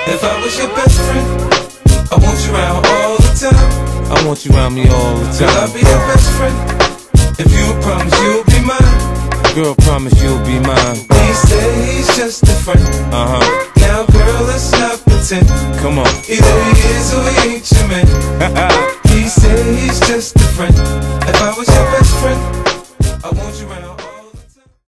If I was your best friend, I want you around all the time. I want you around me all the time. Girl, I'll be your best friend. If you promise you'll be mine. Girl, promise you'll be mine. He said he's just a friend. Uh-huh. Now girl, let's not pretend. Come on. Either he is or he ain't your man.